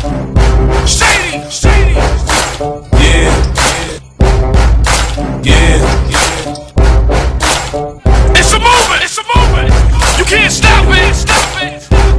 Shady, shady. Yeah, yeah, yeah. It's a movement, it's a movement. You can't stop it, stop it.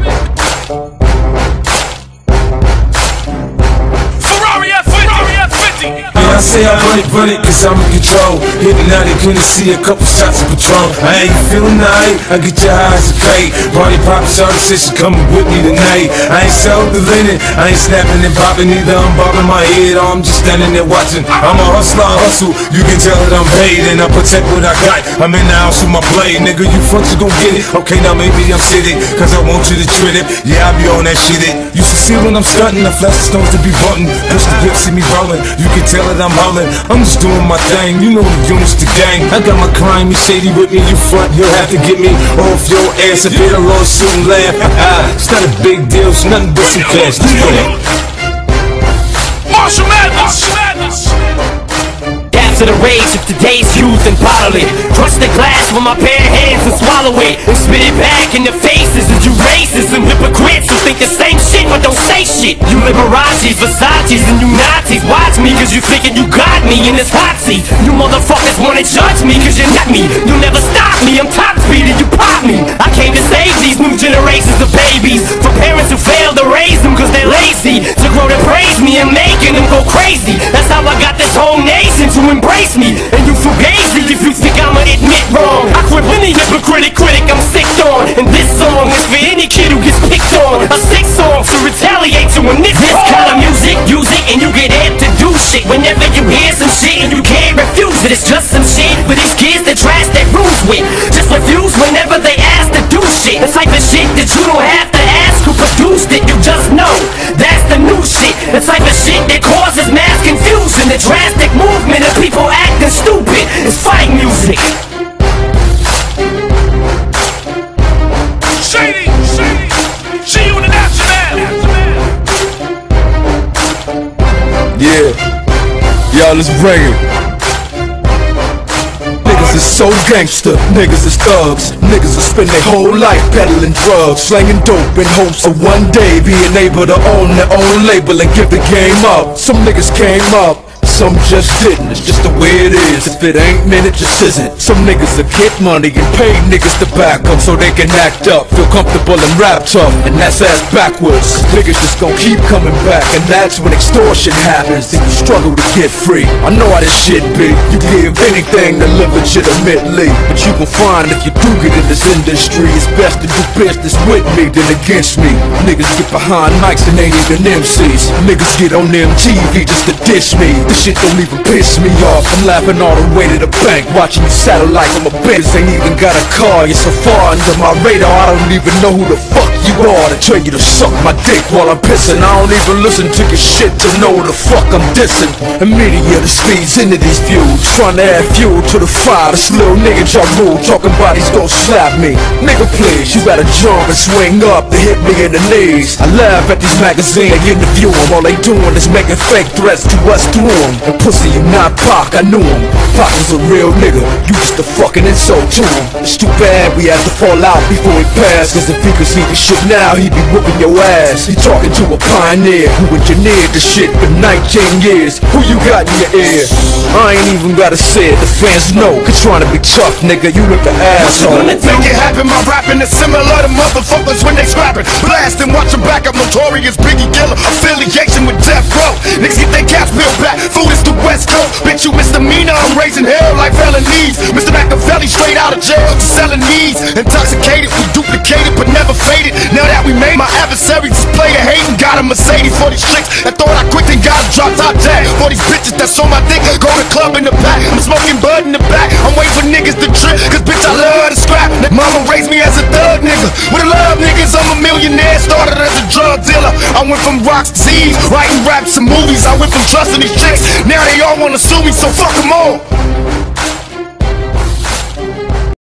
Ferrari F50. I say I run it, cause I'm in control. Hitting out, they couldn't see a couple shots of Patron. I ain't feeling night, I get your eyes a kite. Party poppin', shawty said she coming with me tonight. I ain't selling the linen, I ain't snapping and popping either. I'm bobbing my head, or I'm just standing there watching. I'm a hustler, I hustle, you can tell that I'm paid. And I protect what I got, I'm in the house with my blade. Nigga, you fucks, you gon' get it. Okay, now maybe I'm sitting, cause I want you to treat it. Yeah, I be on that shit it. You should see when I'm stunting, I flash the stones to be button. Push the whip, see me rollin', you can tell that I'm hollering. I'm just doing my thing, you know the units, the gang. I got my crime, you shady with me, you front. You'll have to get me off your ass if it a lawsuit and laugh. It's not a big deal, it's nothing but some cash. Let's go. Marshall Madness. To the rage of today's youth and bottle it. Crush the glass with my bare hands and swallow it, and spit it back in the faces of you racists and hypocrites who think the same shit but don't say shit. You Liberace's, Versace's, and you Nazis. Watch me cause you thinking you got me in this hot seat. You motherfuckers wanna judge me cause you're not me. You'll never stop me, I'm top speed and you pop me. I came to save these new generations of babies from parents who failed to raise them cause they're lazy, to grow to praise me and making them go crazy. That's how I got this whole nation to embrace me, and you fugazi if you think I'ma admit wrong. I quit any hypocritic critic I'm sicked on, and this song is for any kid who gets picked on. A sick song to retaliate to when this kind of music, use it and you get amped to do shit. Whenever you hear some shit and you can't refuse it, it's just some shit for these kids that trash their rules with. Just refuse whenever they ask to do shit. The type of shit that you don't have to ask who produced it, you just know that's the new shit. The type of shit that causes mass confusion, the drastic movement of people acting stupid. It's fight music. Shady, shady. See you in the national. Yeah, y'all, let's bring it. Niggas is so gangster, niggas is thugs. Niggas will spend their whole life peddling drugs, slanging dope in hopes of one day being able to own their own label and give the game up. Some niggas came up, some just didn't, it's just the way it is. If it ain't, man, it just isn't. Some niggas will get money and pay niggas to back them so they can act up, feel comfortable and rap tough, and that's ass backwards. Niggas just gon' keep coming back, and that's when extortion happens, and you struggle to get free. I know how this shit be, you give anything to live legitimately, but you gon' find if you do get in this industry, it's best to do business with me than against me. Niggas get behind mics and ain't even MCs. Niggas get on MTV just to dish me. This shit don't even piss me off. I'm laughing all the way to the bank, watching you satellite from a Benz. Ain't even got a car, you're so far under my radar, I don't even know who the fuck you are to tell you to suck my dick while I'm pissing. I don't even listen to your shit to know who the fuck I'm dissing. The media that speeds into these views, trying to add fuel to the fire. This little nigga Ja Rule talking about he's gon' slap me. Nigga please, you better jump and swing up to hit me in the knees. I laugh at these magazines, they interview them, all they doing is making fake threats to us through them. And pussy, you not Pac, I knew him. Pac was a real nigga, you just a fucking insult to him. It's too bad we had to fall out before he passed, cause if he could see the shit now, he'd be whooping your ass. He talking to a pioneer who engineered the shit for 19 years. Who you got in your ear? I ain't even gotta say it, the fans know. Cause trying to be tough, nigga, you look an asshole. Make it happen, my rapping is similar to motherfuckers when they scrapping. Blast and watch them back up, notorious Biggie Killer. Affiliation with Death Row. Niggas get their caps peeled back. Food is the West Coast. Bitch, you misdemeanor, I'm raising hell like felonies. Mr. Machiavelli straight out of jail, selling needs. Intoxicated, we duplicated but never faded. Now that we made my adversaries just play a hating. Got a Mercedes for these chicks that thought I quit and got a drop top tag. For these bitches that's on my dick, go to club in the back. I'm smoking bud in the back. I'm waiting for niggas to trip, cause bitch I love to scrap. Mama raised me as a thug nigga. With a love niggas, I'm a millionaire. Started as a drug dealer. I went from rocks to Z's, writing raps and movies. I went from trusting these chicks, now they all wanna sue me, so fuck them all.